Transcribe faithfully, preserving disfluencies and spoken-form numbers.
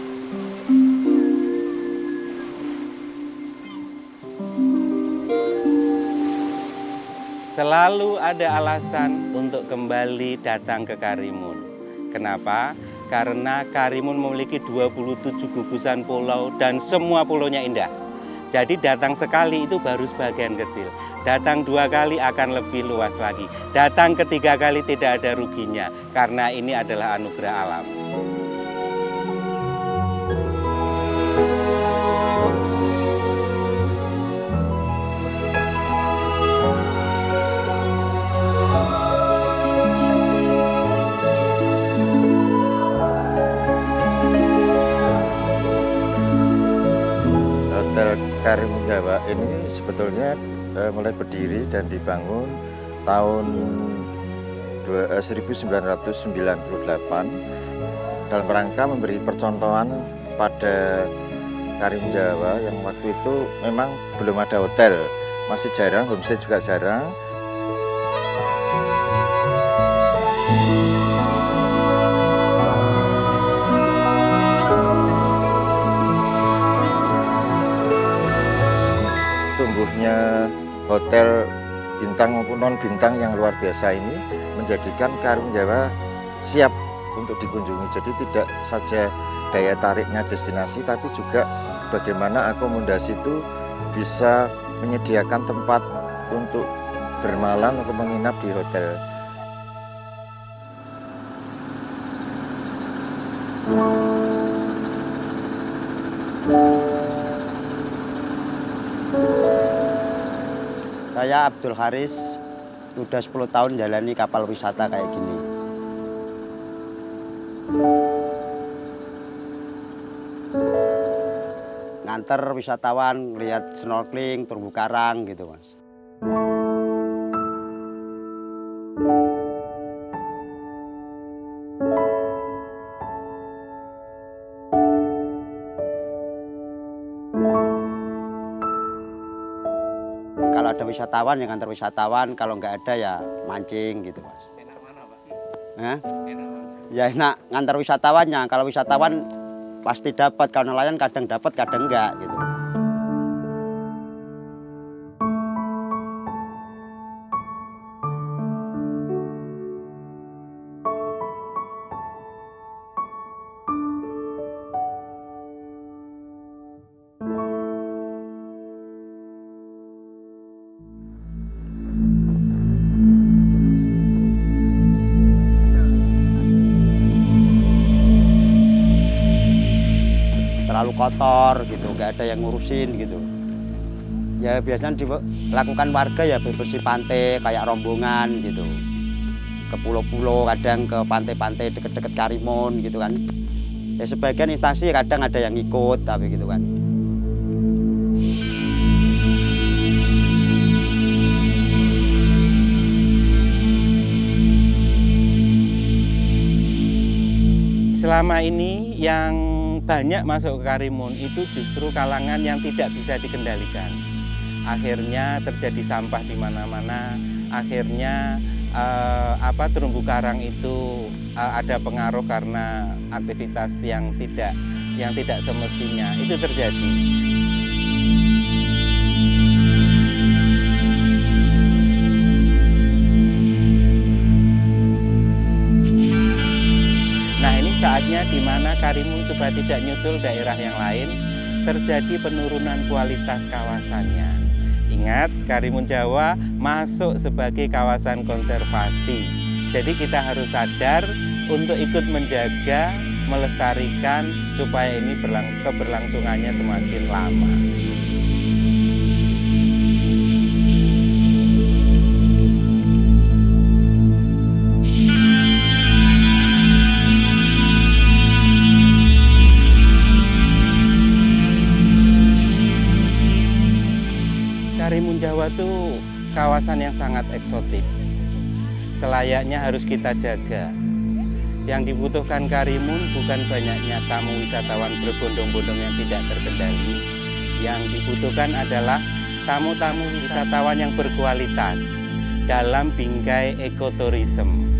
Selalu ada alasan untuk kembali datang ke Karimun. Kenapa? Karena Karimun memiliki dua puluh tujuh gugusan pulau dan semua pulaunya indah. Jadi datang sekali itu baru sebagian kecil. Datang dua kali akan lebih luas lagi. Datang ketiga kali tidak ada ruginya. Karena ini adalah anugerah alam. Hotel Karimun Jawa ini sebetulnya eh, mulai berdiri dan dibangun tahun seribu sembilan ratus sembilan puluh delapan dalam rangka memberi percontohan pada Karimun Jawa yang waktu itu memang belum ada hotel, masih jarang, homestay juga jarang. Tumbuhnya hotel bintang maupun non bintang yang luar biasa ini menjadikan Karimun Jawa siap untuk dikunjungi. Jadi tidak saja daya tariknya destinasi, tapi juga bagaimana akomodasi itu bisa menyediakan tempat untuk bermalam atau menginap di hotel. Saya Abdul Haris, sudah sepuluh tahun jalani kapal wisata kayak gini. Nganter wisatawan, lihat snorkeling, terumbu karang gitu, Mas. Kalau ada wisatawan yang ngantar wisatawan, kalau nggak ada ya mancing gitu, Mas. Enak mana, Pak? Hah? Enak mana? Ya enak ngantar wisatawannya. Kalau wisatawan pasti dapat, kalau nelayan kadang dapat, kadang enggak gitu. Terlalu kotor gitu, nggak ada yang ngurusin gitu. Ya biasanya dilakukan warga ya bersih pantai kayak rombongan gitu. Ke pulau-pulau, kadang ke pantai-pantai deket-deket Karimun gitu kan. Ya sebagian instansi kadang ada yang ikut tapi gitu kan. Selama ini yang banyak masuk ke Karimun itu justru kalangan yang tidak bisa dikendalikan. Akhirnya terjadi sampah di mana-mana. Akhirnya eh, apa terumbu karang itu eh, ada pengaruh karena aktivitas yang tidak yang tidak semestinya itu terjadi. Nah ini saatnya di mana Karimun supaya tidak nyusul daerah yang lain, terjadi penurunan kualitas kawasannya. Ingat, Karimun Jawa masuk sebagai kawasan konservasi. Jadi kita harus sadar untuk ikut menjaga, melestarikan supaya ini berlang keberlangsungannya semakin lama. Karimun Jawa itu kawasan yang sangat eksotis. Selayaknya harus kita jaga. Yang dibutuhkan Karimun bukan banyaknya tamu wisatawan berbondong-bondong yang tidak terkendali. Yang dibutuhkan adalah tamu-tamu wisatawan yang berkualitas dalam bingkai ekoturism.